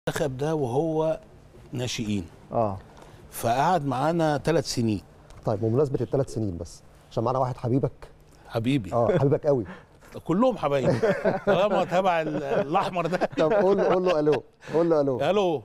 المنتخب ده وهو ناشئين. فقعد معانا 3 سنين. طيب بمناسبه ال3 سنين بس عشان معانا واحد حبيبك. حبيبي. حبيبك قوي. كلهم حبايبي طالما تبع الاحمر ده. طب قول له الو. قول له الو. الو.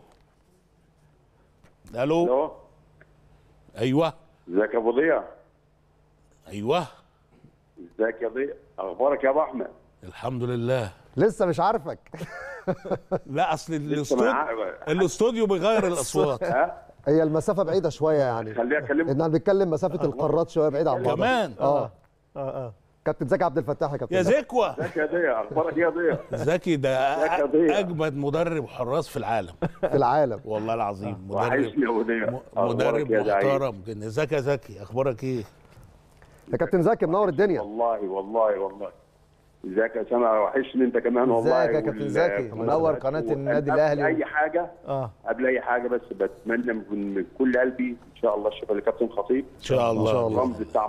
الو. ايوه. ازيك يا ابو ضياء؟ ايوه. ازيك يا ضياء؟ اخبارك يا ابو احمد؟ الحمد لله. لسه مش عارفك. لا اصل الاستوديو بيغير الاصوات. هي المسافه بعيده شويه يعني. خليها اكلمك. احنا بنتكلم مسافه القارات شويه بعيده عن بعض. كمان. كابتن زكي عبد الفتاح يا كابتن. يا زكوه. ازيك يا ضياء؟ اخبارك ايه يا ضياء؟ زكي ده اجمد مدرب حراس في العالم. في العالم والله العظيم. مدرب محترم جدا. ازيك يا زكي؟ اخبارك ايه؟ يا كابتن زكي منور الدنيا. والله ازيك يا اسامه؟ وحشني انت كمان والله. ازيك يا كابتن زكي؟ منور قناه النادي الاهلي. قبل اي حاجه بس بتمنى من كل قلبي ان شاء الله الشفاء لكابتن خطيب. ان شاء الله. الرمز بتاع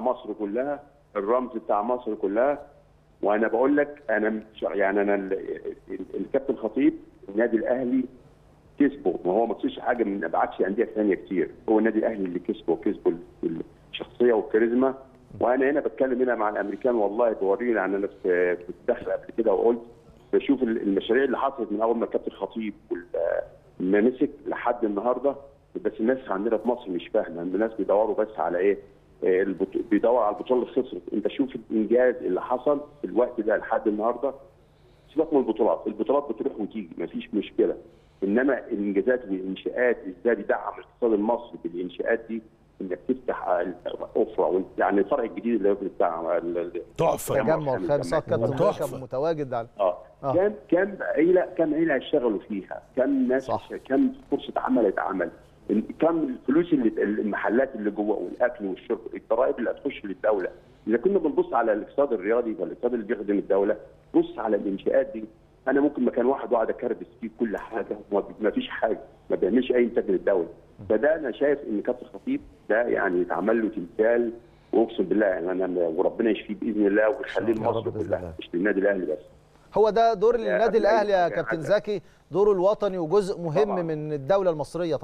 مصر كلها. وانا بقول لك انا الكابتن خطيب النادي الاهلي كسبه، وهو ما كسبش حاجه من بعكس انديه ثانيه كتير. هو النادي الاهلي اللي كسبه الشخصيه والكاريزما. وانا هنا بتكلم هنا مع الامريكان والله بوريني. يعني انا في الدخله قبل كده وقلت بشوف المشاريع اللي حصلت من اول ما الكابتن خطيب ما مسك لحد النهارده. بس الناس عندنا في مصر مش فاهمه، الناس بيدوروا بس على ايه؟ بيدور على البطوله اللي خسرت. انت شوف الانجاز اللي حصل في الوقت ده لحد النهارده. سيبك من البطولات بتروح وتيجي مفيش مشكله، انما الانجازات والانشاءات ازاي بيدعم الاقتصاد المصري بالانشاءات دي، انك تفتح افرع يعني الفرع الجديد اللي هو بتاع تحفه. تجمع الخامس كابتن كان متواجد على كم عيله هيشتغلوا فيها، كم ناس، كم فرصه عمل اتعمل، كم الفلوس اللي المحلات اللي جوه والاكل والشرب، الضرائب اللي هتخش للدوله. اذا كنا بنبص على الاقتصاد الرياضي والاقتصاد اللي بيخدم الدوله، بص على الانشاءات دي. انا ممكن مكان واحد واقعد اكربس فيه كل حاجه ما فيش حاجه، ما بيعملش اي انتاج للدوله. فده انا شايف ان كابتن خطيب ده يعني يتعمل له تمثال، واقسم بالله يعني انا وربنا يشفيه باذن الله ويخليه لمصر كلها مش للنادي الاهلي بس. هو ده دور النادي الاهلي يا كابتن زكي، دوره الوطني وجزء مهم طبعا من الدوله المصريه.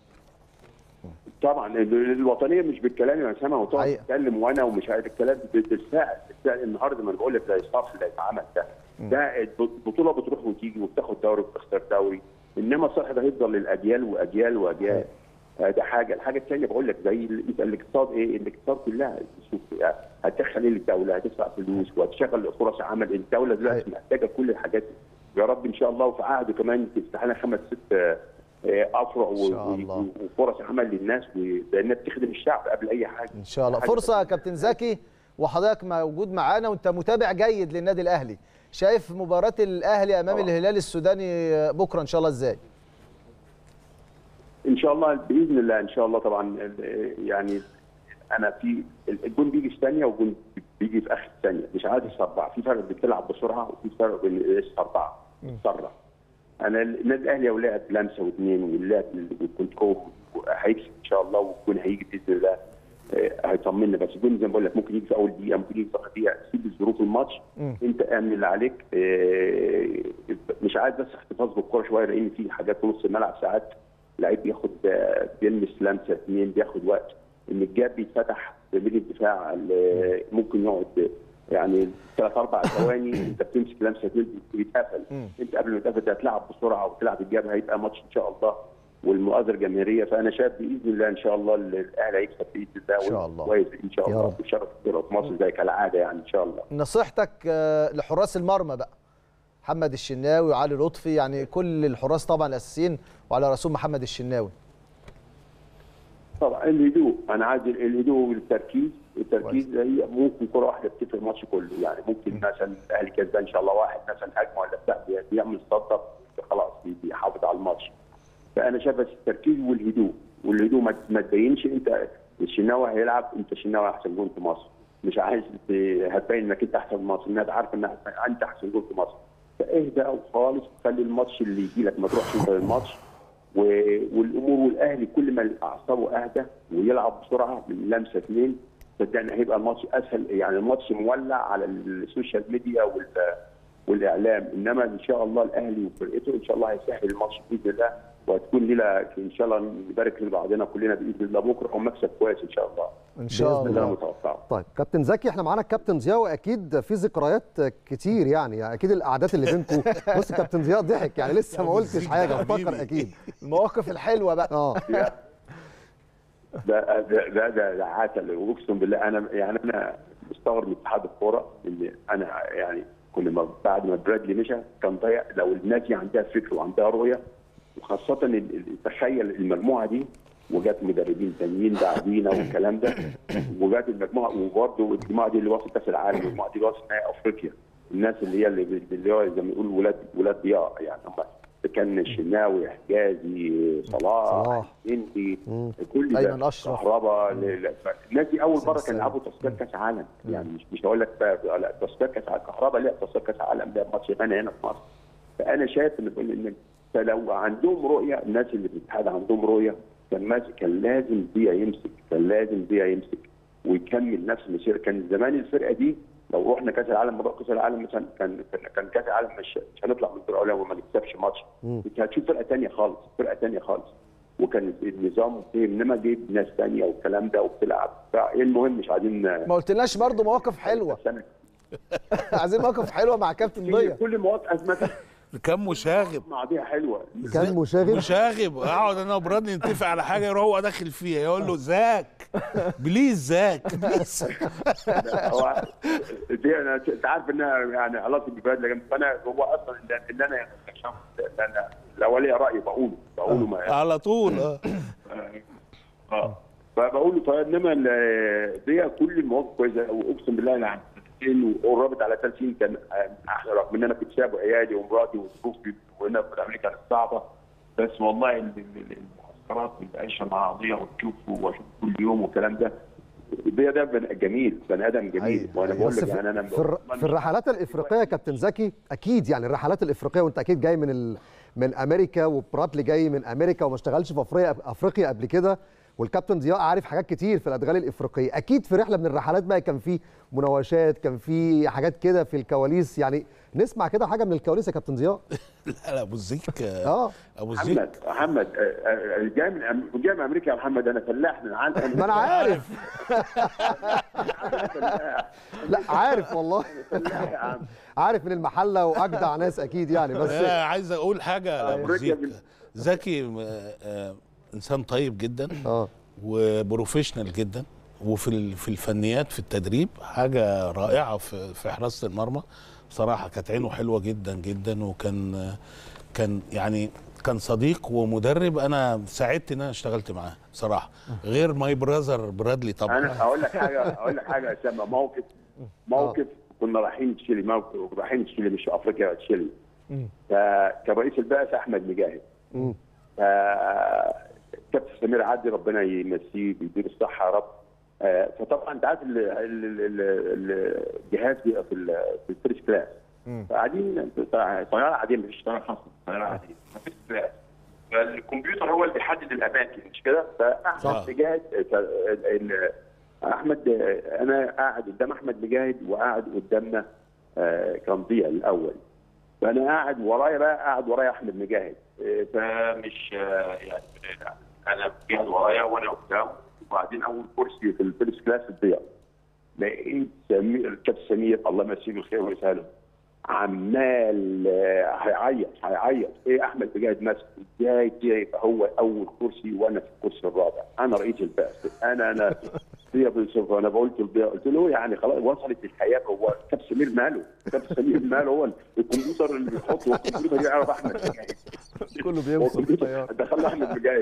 طبعا الوطنيه مش بالكلام يا اسامه وتقعد تتكلم وانا ومش عارف الكلام بالفعل. النهارده ما انا بقول لك زي الصف اللي هيتعمل ده البطوله بتروح وتيجي وبتاخد دوري وبتخسر دوري، انما الصح ده هيفضل للاجيال واجيال. ده حاجه. الحاجه الثانيه بقول لك زي الاقتصاد ايه؟ الاقتصاد كلها شوف هتدخل ايه للدوله؟ هتدفع فلوس وهتشغل فرص عمل. الدوله دلوقتي محتاجه كل الحاجات دي. يا رب ان شاء الله وفي عهده كمان تفتح لنا 5 6 افرع وفرص عمل للناس، لانها بتخدم الشعب قبل اي حاجه ان شاء الله. فرصه يا كابتن زكي وحضرتك موجود معانا وانت متابع جيد للنادي الاهلي، شايف مباراه الاهلي امام الهلال السوداني بكره ان شاء الله ازاي؟ ان شاء الله باذن الله ان شاء الله. طبعا يعني انا في الجون بيجي في ثانيه والجون بيجي في اخر ثانيه، مش عايز اسرع. في فرق بتلعب بسرعه وفي فرق بين السرعه. تسرع. انا النادي الاهلي لو لعب لمسه واثنين واللعب والكنترول هيكسب ان شاء الله، والجون هيجي باذن الله هيطمنا. بس الجون زي ما بقول لك ممكن يجي في اول دقيقه، ممكن يجي في اخر دقيقه. سيب الظروف الماتش، انت اعمل اللي عليك. مش عايز بس احتفاظ بالكوره شويه، لان في حاجات في نص الملعب ساعات لعيب بياخد بيلمس لمسه اثنين بياخد وقت، ان الجاب بيتفتح بين الدفاع ممكن يقعد يعني 3 4 ثواني. انت بتمسك لمسه اثنين بيتقفل. انت قبل ما يتقفل هتلعب بسرعه وتلعب الجاب، هيبقى ماتش ان شاء الله والمؤازره جماهيريه. فانا شايف باذن الله ان شاء الله الاهلي هيكسب باذن الله كويس ان شاء الله ويشرف الكره في مصر زي كالعاده يعني ان شاء الله. نصيحتك لحراس المرمى بقى، محمد الشناوي وعلي لطفي، يعني كل الحراس طبعا الاساسيين وعلى راسهم محمد الشناوي. طبعا الهدوء، انا عايز الهدوء والتركيز. التركيز هي ممكن كره واحده بتفرق الماتش كله. يعني ممكن مثلا الاهلي كسبان ان شاء الله واحد مثلا هجمه ولا بتاع بيعمل صدق خلاص بيحافظ على الماتش. فانا شايف التركيز والهدوء ما تبينش انت الشناوي هيلعب، انت الشناوي احسن جول في مصر، مش عايز هتبين انك انت احسن في مصر، الناس عارفه انك انت احسن جول في مصر. فاهدى خالص وخلي الماتش اللي يجي لك ما تروحش انت للماتش. والامور والاهلي كل ما اعصابه اهدى ويلعب بسرعه من لمسه اثنين صدقني هيبقى الماتش اسهل. يعني الماتش مولع على السوشيال ميديا والاعلام، انما ان شاء الله الاهلي وفرقته ان شاء الله هيسهل الماتش باذن الله، وهتكون ليله ان شاء الله نبارك لبعضنا كلنا باذن الله بكره، ومكسب كويس ان شاء الله. ان شاء الله. ده انا متوقعه. طيب كابتن زكي، احنا معانا الكابتن ضياء، واكيد في ذكريات كتير يعني اكيد القعدات اللي بينكم. بص كابتن ضياء ضحك يعني لسه ما قلتش حاجه، افتكر اكيد المواقف الحلوه بقى. ده عسل، واقسم بالله انا مستغرب من اتحاد الكوره، ان انا يعني كنا بعد ما برادلي مشى كان ضيع. لو الناس دي عندها فكر وعندها رؤيه، وخاصه تخيل المجموعه دي وجات مدربين تانيين بعدينا والكلام ده، وجات المجموعه، وبرضه المجموعه دي اللي وصلت كاس العالم، المجموعه دي اللي وصلت نهائي افريقيا، الناس اللي هو زي ما بنقول ولاد ضياء يعني، هم كان الشناوي، حجازي، صلاح، هندي، كل ده، ايمن اشرف، كهربا، الناس دي اول مره كانوا يلعبوا تصفيات كاس عالم، يعني مش هقول لك لا تصفيات كاس عالم، كهربا لا تصفيات كاس عالم، ده ماتش غانا هنا في مصر. فانا شايف ان فلو عندهم رؤيه، الناس اللي في الاتحاد عندهم رؤيه، كان لازم ضياء يمسك ويكمل نفس المسيره. كان زمان الفرقه دي لو رحنا كاس العالم، كاس العالم مثلا كان كاس العالم مش هنطلع من الدور الاولاني وما نكسبش ماتش، كنت هتشوف فرقه ثانيه خالص، وكان النظام فيه، انما جيب ناس ثانيه والكلام ده وبتلعب. المهم مش عايزين، ما قلتلناش برضه مواقف حلوه. عايزين مواقف حلوه مع كابتن ضياء. كل مواقف ازمه كان مشاغب مواضيع حلوه، كان مشاغب. اقعد انا وبرادلي نتفق على حاجه، يروح هو داخل فيها يقول له زاك بليز بليز. دي انت عارف انها يعني علاقتي ببرادلي، لكن انا هو اصلا اللي انا لو ليا راي بقوله ما على طول. فبقول له طيب، انما دي كل المواقف كويسه، واقسم بالله انا وقربت على 30 كان احلى، رغم ان انا كنت سايب عيالي ومراتي وظروفي وهنا في امريكا كانت صعبه، بس والله المعسكرات والعيشه مع ضياء واشوف كل يوم والكلام ده، ده جميل، بني ادم جميل. وانا بقول لك يعني انا في الرحلات الافريقيه يا كابتن زكي، اكيد يعني الرحلات الافريقيه، وانت اكيد جاي من امريكا، وبراتلي جاي من امريكا وما اشتغلش في افريقيا قبل كده، والكابتن ضياء عارف حاجات كتير في الادغال الافريقيه. اكيد في رحله من الرحلات بقى كان في مناوشات، كان في حاجات كده في الكواليس، يعني نسمع كده حاجه من الكواليس يا كابتن ضياء. لا ابو الزيك. ابو الزيك محمد جاي من امريكا يا محمد، انا فلاح من عندك. ما انا عارف. لا عارف والله. عارف من المحله واجدع ناس اكيد يعني. بس عايز اقول حاجه لابو الزيك، زكي انسان طيب جدا، وبروفيشنال جدا، وفي الفنيات في التدريب حاجه رائعه في حراسه المرمى بصراحه. كانت عينه حلوه جدا جدا، وكان يعني كان صديق ومدرب. انا سعدت ان انا اشتغلت معاه بصراحه، غير ماي براذر برادلي طبعا. انا اقول لك حاجه يا اسامه، موقف كنا رايحين تشيلي، مش افريقيا، تشيلي. كرئيس البعثه احمد مجاهد، كابتن سمير عدلي ربنا يمسيه ويديله الصحه يا رب. فطبعا انت عارف الجهاز بيبقى في الفيرست كلاس، فقاعدين طياره عاديه، مفيش طياره خاصه، طياره عاديه فيرست كلاس، فالكمبيوتر هو اللي بيحدد الاماكن مش كده. فاحمد مجاهد، انا قاعد قدام احمد مجاهد، وقاعد قدامنا كان ضياء الاول، فانا قاعد ورايا احمد مجاهد، فمش يعني انا مجاهد ورايا وانا قدام، وبعدين اول كرسي في الفيرست كلاس الضياء، لقيت الكابتن سمير الله يمسيه بالخير ويسهله عمال هيعيط ايه احمد مجاهد ماسك ازاي يبقى هو اول كرسي وانا في الكرسي الرابع، انا رئيس البعثه، انا ضياء بن سوف. انا قلت لضياء، قلت له يعني خلاص وصلت الحياه، هو كابتن سمير ماله هو الكمبيوتر اللي بيحطه، الكمبيوتر يعرف احمد مجاهد كله بيوصل في الطياره. دخلنا احمد مجاهد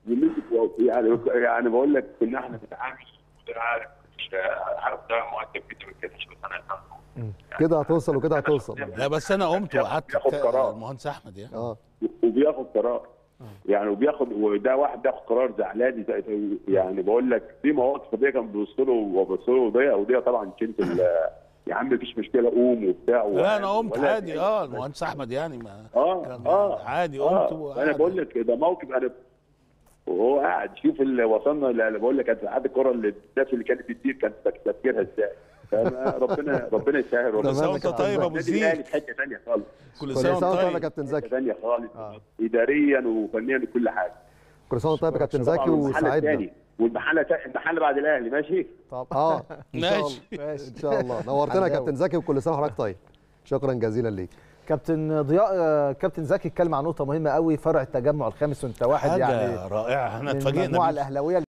يعني بقول لك كنا احنا بنتعامل، عارف ده مؤدب جدا من كده، كده هتوصل وكده هتوصل. لا بس انا قمت وقعدت المهندس احمد يعني وبياخد قرار يعني، وده واحد بياخد قرار زعلان يعني. بقول لك في مواقف دي كان بيبص له وضياء طبعا كنت يا عم مفيش مشكله قوم وبتاع. لا انا قمت عادي. المهندس احمد يعني ما عادي قمت. انا بقول لك ده موقف، انا وهو قاعد شوف اللي وصلنا اللي بقول لك كانت عاد الكره اللي الناس اللي كانت بتدير كانت تفكيرها ازاي. ربنا يسهل. كل سنه وانت طيب يا ابو زيد. في حته ثانيه خالص. كل سنه وانت طيب يا كابتن زكي. ثانيه خالص، اداريا وفنيا وكل حاجه. كل سنه وانت طيب يا كابتن زكي وسعدنا. والمحل بعد الاهلي ماشي؟ طب ماشي ان شاء الله. نورتنا يا كابتن زكي وكل سنه وحضرتك طيب. شكرا جزيلا ليك. كابتن ضياء، كابتن زكي اتكلم عن نقطه مهمه قوي، فرع التجمع الخامس وانت واحد حاجة يعني رائعه، احنا اتفاجئنا المجموعه الاهلاويه